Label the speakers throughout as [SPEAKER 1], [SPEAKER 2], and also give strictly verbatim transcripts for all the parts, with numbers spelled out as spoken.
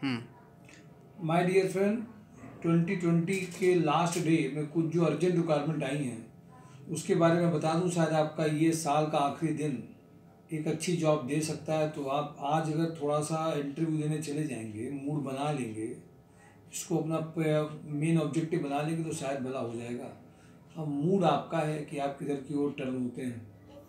[SPEAKER 1] My dear friend, twenty twenty के last day में कुछ जो अर्जेंट रिक्वायरमेंट आई हैं उसके बारे में बता दूं। शायद आपका ये साल का आखिरी दिन एक अच्छी जॉब दे सकता है। तो आप आज अगर थोड़ा सा इंटरव्यू देने चले जाएंगे, मूड बना लेंगे, इसको अपना मेन ऑब्जेक्टिव बना लेंगे तो शायद भला हो जाएगा। अब मूड आपका है कि आप किधर की ओर टर्न होते हैं।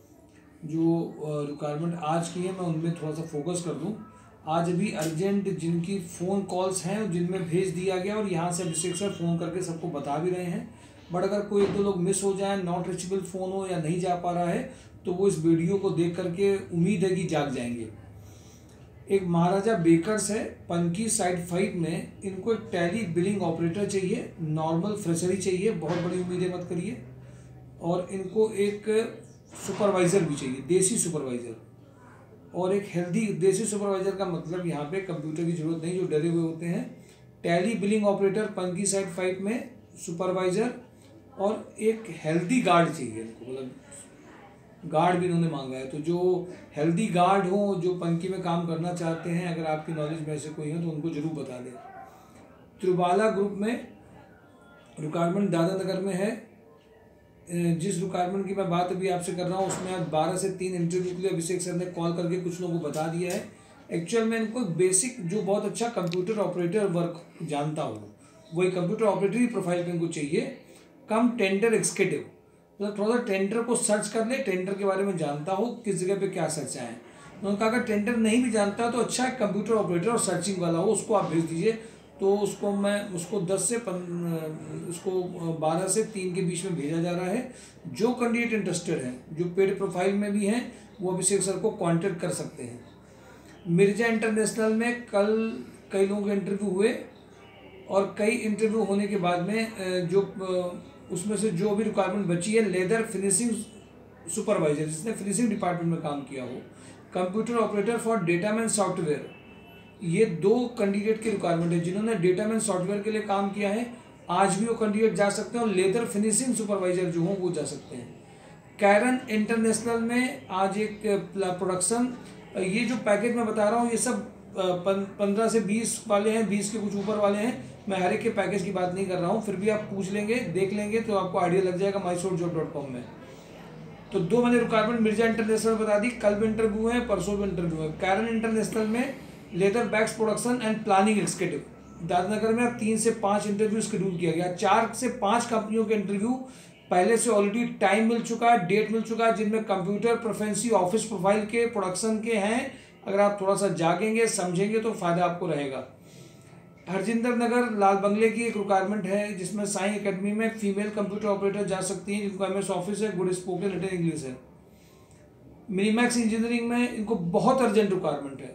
[SPEAKER 1] जो रिक्वायरमेंट आज की है मैं उनमें थोड़ा सा फोकस कर दूं। आज भी अर्जेंट जिनकी फ़ोन कॉल्स हैं जिनमें भेज दिया गया और यहाँ से अभिषेक सर फ़ोन करके सबको बता भी रहे हैं। बट अगर कोई एक दो लोग मिस हो जाए, नॉट रीचेबल फ़ोन हो या नहीं जा पा रहा है, तो वो इस वीडियो को देख करके उम्मीद है कि जाग जाएंगे। एक महाराजा बेकर्स है पनकी साइड फाइव में, इनको एक टैली बिलिंग ऑपरेटर चाहिए, नॉर्मल फ्रेशरी चाहिए, बहुत बड़ी उम्मीदें मत करिए। और इनको एक सुपरवाइज़र भी चाहिए, देसी सुपरवाइज़र, और एक हेल्दी देसी सुपरवाइज़र का मतलब यहाँ पे कंप्यूटर की ज़रूरत नहीं, जो डरे हुए होते हैं। Tally billing operator Panki side five में सुपरवाइज़र, और एक हेल्दी गार्ड चाहिए इनको, मतलब गार्ड भी इन्होंने मांगा है। तो जो हेल्दी गार्ड हो, जो पनकी में काम करना चाहते हैं, अगर आपकी नॉलेज में ऐसे कोई हो तो उनको ज़रूर बता दें। त्रिबाला ग्रुप में रिक्वायरमेंट दादरा नगर में है। जिस रिक्वायरमेंट की मैं बात अभी आपसे कर रहा हूँ उसमें आज बारह से तीन इंटरव्यू के लिए अभिषेक सर ने कॉल करके कुछ लोगों को बता दिया है। एक्चुअल में इनको बेसिक जो बहुत अच्छा कंप्यूटर ऑपरेटर वर्क जानता हो, वही कंप्यूटर ऑपरेटर ही प्रोफाइल पे इनको चाहिए, कम टेंडर एग्जीक्यूटिव, मतलब थोड़ा सा टेंडर को सर्च कर ले, टेंडर के बारे में जानता हो किस जगह पे क्या सर्च है। उन्होंने कहा अगर टेंडर नहीं भी जानता तो अच्छा है कंप्यूटर ऑपरेटर और सर्चिंग वाला हो, उसको आप भेज दीजिए। तो उसको मैं उसको दस से पन उसको बारह से तीन के बीच में भेजा जा रहा है। जो कैंडिडेट इंटरेस्टेड हैं, जो पेड प्रोफाइल में भी हैं, वो अभिषेक सर को कांटेक्ट कर सकते हैं। मिर्जा इंटरनेशनल में कल कई लोगों के इंटरव्यू हुए और कई इंटरव्यू होने के बाद में जो उसमें से जो भी रिक्वायरमेंट बची है, लेदर फिनिशिंग सुपरवाइजर, जिसने फिनिशिंग डिपार्टमेंट में काम किया हो, computer operator for data man software, ये दो कैंडिडेट की रिक्वायरमेंट है। जिन्होंने डेटामैन सॉफ्टवेयर के लिए काम किया है आज भी वो कैंडिडेट जा सकते हैं, और लेदर फिनिशिंग सुपरवाइजर जो हो वो जा सकते हैं। कैरन इंटरनेशनल में आज एक प्रोडक्शन, ये जो पैकेज मैं बता रहा हूँ ये सब पंद्रह से बीस वाले हैं, बीस के कुछ ऊपर वाले हैं। मैं हर एक के पैकेज की बात नहीं कर रहा हूँ, फिर भी आप पूछ लेंगे, देख लेंगे तो आपको आइडिया लग जाएगा my source job dot com में। तो दो मैंने रिक्वायरमेंट मिर्जा इंटरनेशनल बता दी, कल भी इंटरव्यू है, परसों भी इंटरव्यू है। कैरन इंटरनेशनल में leather bags production and planning executive, Dadanagar में तीन से पाँच इंटरव्यू शेड्यूल किया गया। चार से पाँच कंपनियों के इंटरव्यू पहले से ऑलरेडी टाइम मिल चुका है, डेट मिल चुका है, जिनमें कंप्यूटर प्रोफेंसी ऑफिस प्रोफाइल के प्रोडक्शन के हैं। अगर आप थोड़ा सा जागेंगे, समझेंगे तो फायदा आपको रहेगा। हरजिंदर नगर लाल बंगले की एक रिक्वायरमेंट है जिसमें साई एकेडमी में फीमेल कंप्यूटर ऑपरेटर जा सकती हैं, जिनको एम एस ऑफिस है, गुड स्पोकन रिटन इंग्लिश है। मिनीमैक्स इंजीनियरिंग में इनको बहुत अर्जेंट रिक्वायरमेंट है।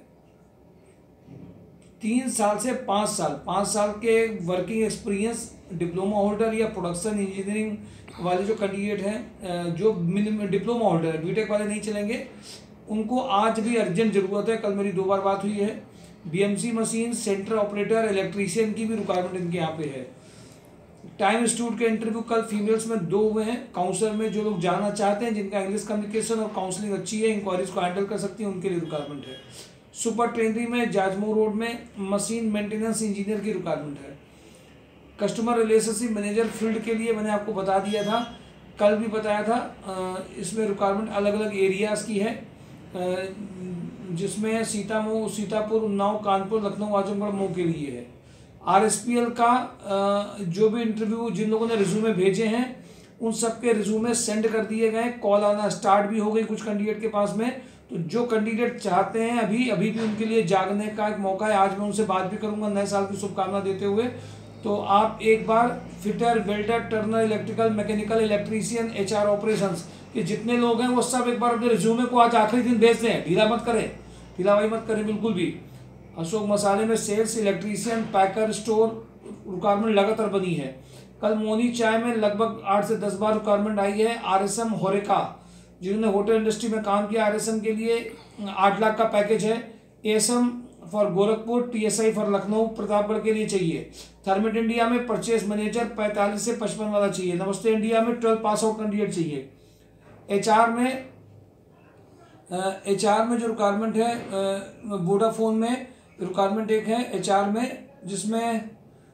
[SPEAKER 1] तीन साल से पाँच साल पाँच साल के वर्किंग एक्सपीरियंस, डिप्लोमा होल्डर या प्रोडक्शन इंजीनियरिंग वाले जो कैंडिडेट हैं, जो मिनिमम डिप्लोमा होल्डर है, बीटेक वाले नहीं चलेंगे, उनको आज भी अर्जेंट ज़रूरत है। कल मेरी दो बार बात हुई है। BMC machine centre operator, electrician की भी रिक्वायरमेंट इनके यहाँ पे है। टाइम इंस्टीट्यूट के इंटरव्यू कल फीमेल्स में दो हुए हैं। काउंसलर में जो लोग जाना चाहते हैं, जिनका इंग्लिश कम्युनिकेशन और काउंसलिंग अच्छी है, इंक्वायरीज को हैंडल कर सकती हैं, उनके लिए रिक्वायरमेंट है। सुपर ट्रेनरी में जाजमो रोड में मशीन मेंटेनेंस इंजीनियर की रिक्वायरमेंट है। कस्टमर रिलेशनशिप मैनेजर फील्ड के लिए मैंने आपको बता दिया था, कल भी बताया था। इसमें रिक्वायरमेंट अलग अलग एरियाज़ की है, जिसमें सीतामऊ, सीतापुर, उन्नाव, कानपुर, लखनऊ, आजमगढ़ मऊ के लिए है। आरएसपीएल का जो भी इंटरव्यू जिन लोगों ने रिज्यूमे भेजे हैं उन सब के रिज्यूमे सेंड कर दिए गए। कॉल आना स्टार्ट भी हो गई कुछ कैंडिडेट के पास में। तो जो कैंडिडेट चाहते हैं अभी अभी भी उनके लिए जागने का एक मौका है। आज मैं उनसे बात भी करूंगा नए साल की शुभकामना देते हुए। तो आप एक बार fitter, welder, turner, electrical, mechanical, electrician, HR operations के जितने लोग हैं वो सब एक बार अपने रिज्यूमे को आज आखिरी दिन भेज दें। ढीला मत करें, ढीलावाई मत करें बिल्कुल भी। अशोक मसाले में sales, electrician, packer, store requirement लगातार बनी है। कल मोनी चाय में लगभग आठ से दस बार रिक्वायरमेंट आई है। आरएसएम होरेका, जिन्होंने होटल इंडस्ट्री में काम किया, आरएसएम के लिए आठ लाख का पैकेज है। ASM for Gorakhpur, TSI for Lucknow, Pratapgarh के लिए चाहिए। थर्मेट इंडिया में परचेज मैनेजर पैंतालीस से पचपन वाला चाहिए। नमस्ते इंडिया में ट्वेल्व पास आउट कैंडिडेट चाहिए। एचआर में एचआर में जो रिक्वायरमेंट है, वोडाफोन में रिक्वायरमेंट एक है एचआर में, जिसमें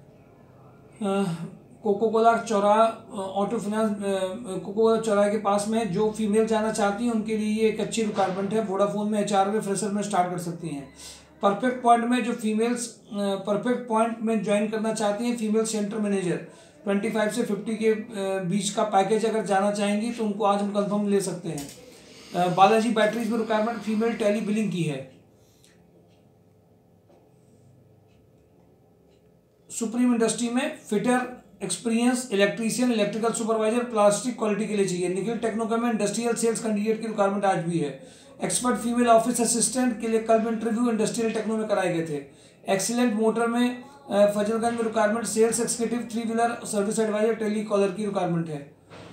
[SPEAKER 1] कोको कोला चौराहा ऑटो फाइनेंस कोको कोला चौराहे के पास में जो फीमेल जाना चाहती हैं उनके लिए ये एक अच्छी रिक्वायरमेंट है। वोडाफोन में एचआर में फ्रेशर में स्टार्ट कर सकती हैं। परफेक्ट पॉइंट में जो फीमेल्स परफेक्ट पॉइंट में ज्वाइन करना चाहती हैं, फीमेल सेंटर मैनेजर पच्चीस से पचास के बीच का पैकेज अगर जाना चाहेंगी तो उनको आज हम कंफर्म ले सकते हैं। बालाजी बैटरीज में रिक्वायरमेंट फीमेल टेली बिलिंग की है। सुप्रीम इंडस्ट्री में fitter experience electrician electrical supervisor plastic quality के लिए चाहिए। निखिल टेक्नोकॉम में इंडस्ट्रियल सेल्स कैंडिडेट की रिक्वायरमेंट आज भी है। एक्सपर्ट फीमेल ऑफिस असिस्टेंट के लिए कल इंटरव्यू इंडस्ट्रियल टेक्नो में कराए गए थे। एक्सीलेंट मोटर में फजलगंज में requirement sales executive three wheeler service advisor tele caller की रिक्वायरमेंट है।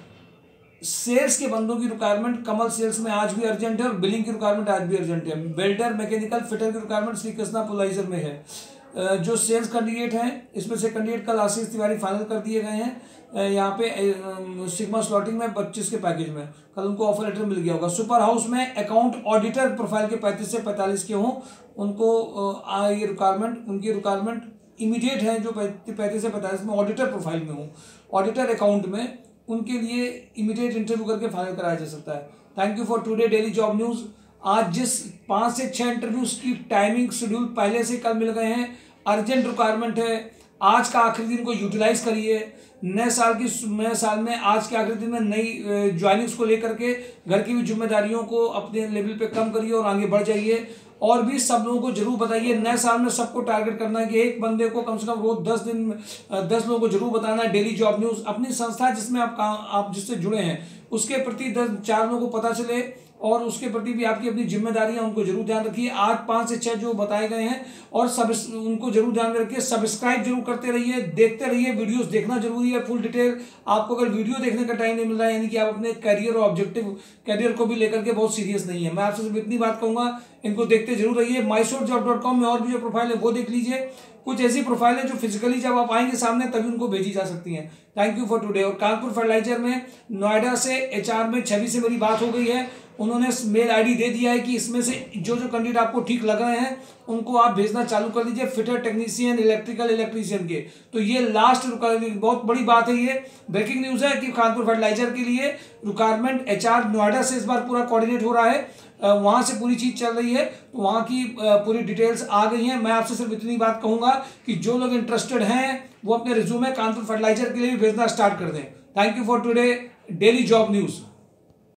[SPEAKER 1] सेल्स के बंदों की रिक्वायरमेंट कमल सेल्स में आज भी अर्जेंट है और बिलिंग की रिक्वायरमेंट आज भी अर्जेंट है। वेल्डर मैकेनिकल फिटर की रिक्वायरमेंट श्री कृष्णा पोलाइजर में है। जो सेल्स कैंडिडेट हैं इसमें से कैंडिडेट कल आशीष तिवारी फाइनल कर दिए गए हैं। यहाँ पे सिग्मा स्लॉटिंग में पच्चीस के पैकेज में कल उनको ऑफर लेटर मिल गया होगा। सुपर हाउस में अकाउंट ऑडिटर प्रोफाइल के पैंतीस से पैंतालीस के हों उनको ये रिक्वायरमेंट उनकी रिक्वायरमेंट इमीडिएट है। जो पैंतीस से पैंतालीस में ऑडिटर प्रोफाइल में हो ऑडिटर अकाउंट में उनके लिए इमीडिएट इंटरव्यू करके फाइनल कराया जा सकता है। Thank you for today daily job news. आज जिस पाँच से छः इंटरव्यूज की टाइमिंग शेड्यूल पहले से कल मिल गए हैं, अर्जेंट रिक्वायरमेंट है। आज का आखिरी दिन को यूटिलाइज करिए। नए साल की नए साल में आज के आखिरी दिन में नई ज्वाइनिंग्स को लेकर के घर की भी जिम्मेदारियों को अपने लेवल पे कम करिए और आगे बढ़ जाइए। और भी सब लोगों को जरूर बताइए। नए साल में सबको टारगेट करना है कि एक बंदे को कम से कम रोज दस दिन दस लोगों को जरूर बताना है डेली जॉब न्यूज़। अपनी संस्था जिसमें आप काम आप जिससे जुड़े हैं उसके प्रति दस चार लोगों को पता चले और उसके प्रति भी आपकी अपनी जिम्मेदारियां उनको जरूर ध्यान रखिए। आज पाँच से छः जो बताए गए हैं और सब उनको जरूर ध्यान में रखिए। सब्सक्राइब जरूर करते रहिए, देखते रहिए। वीडियोस देखना जरूरी है फुल डिटेल। आपको अगर वीडियो देखने का टाइम नहीं मिल रहा है यानी कि आप अपने करियर और ऑब्जेक्टिव करियर को भी लेकर के बहुत सीरियस नहीं है। मैं आपसे सिर्फ इतनी बात कहूँगा, इनको देखते जरूर रहिए। माइसोर जॉब डॉट कॉम में और भी जो प्रोफाइल है वो देख लीजिए। कुछ ऐसी प्रोफाइल है जो फिजिकली जब आप आएंगे सामने तभी उनको भेजी जा सकती हैं। Thank you for today. और कानपुर फर्टिलाइजर में नोएडा से एचआर में छवि से मेरी बात हो गई है। उन्होंने मेल आईडी दे दिया है कि इसमें से जो जो कैंडिडेट आपको ठीक लग रहे हैं उनको आप भेजना चालू कर दीजिए। फिटर टेक्नीशियन इलेक्ट्रिकल इलेक्ट्रीशियन के तो ये लास्ट बहुत बड़ी बात है। ये ब्रेकिंग न्यूज़ है कि कानपुर फर्टिलाइजर के लिए रिक्वायरमेंट एचआर नोएडा से इस बार पूरा कोऑर्डिनेट हो रहा है। वहाँ से पूरी चीज़ चल रही है तो वहाँ की पूरी डिटेल्स आ गई हैं। मैं आपसे सिर्फ इतनी बात कहूँगा कि जो लोग इंटरेस्टेड हैं वो अपने रिज्यूमे कानपुर फर्टिलाइजर के लिए भी भेजना स्टार्ट कर दें। Thank you for today daily job news.